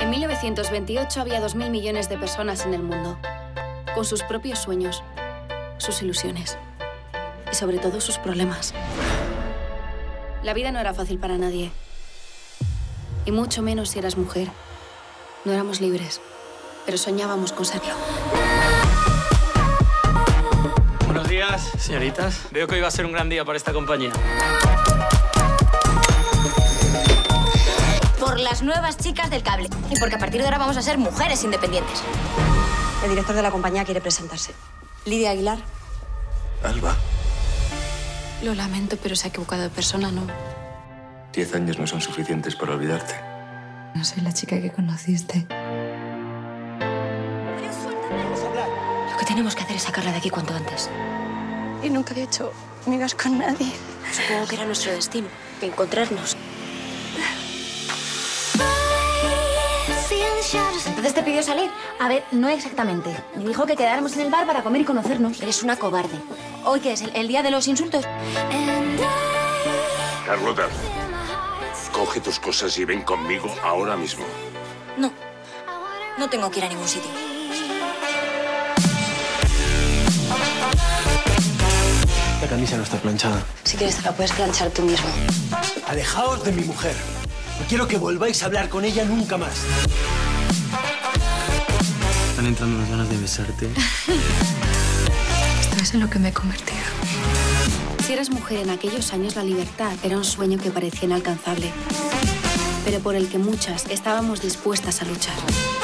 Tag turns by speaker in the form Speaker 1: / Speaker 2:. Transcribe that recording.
Speaker 1: En 1928 había 2.000 millones de personas en el mundo, con sus propios sueños, sus ilusiones y sobre todo sus problemas. La vida no era fácil para nadie, y mucho menos si eras mujer. No éramos libres, pero soñábamos con serlo.
Speaker 2: Buenos días, señoritas. Veo que hoy va a ser un gran día para esta compañía.
Speaker 3: Por las nuevas chicas del cable. Y porque a partir de ahora vamos a ser mujeres independientes.
Speaker 4: El director de la compañía quiere presentarse. Lidia Aguilar.
Speaker 5: Alba.
Speaker 1: Lo lamento, pero se ha equivocado de persona, ¿no?
Speaker 5: 10 años no son suficientes para olvidarte.
Speaker 6: No soy la chica que conociste.
Speaker 3: Lo que tenemos que hacer es sacarla de aquí cuanto antes.
Speaker 4: Y nunca había hecho amigas con nadie.
Speaker 3: Supongo que era nuestro destino, encontrarnos. ¿Entonces te pidió salir?
Speaker 7: A ver, no exactamente. Me dijo que quedáramos en el bar para comer y conocernos.
Speaker 3: Eres una cobarde. ¿Hoy qué es? ¿El día de los insultos?
Speaker 8: Carlota, coge tus cosas y ven conmigo ahora mismo.
Speaker 3: No. No tengo que ir a ningún sitio.
Speaker 9: La camisa no está planchada.
Speaker 4: Si quieres te la puedes planchar tú mismo.
Speaker 9: Alejaos de mi mujer. No quiero que volváis a hablar con ella nunca más.
Speaker 2: Están entrando unas ganas de besarte.
Speaker 6: Esto es en lo que me he convertido.
Speaker 1: Si eras mujer en aquellos años, la libertad era un sueño que parecía inalcanzable, pero por el que muchas estábamos dispuestas a luchar.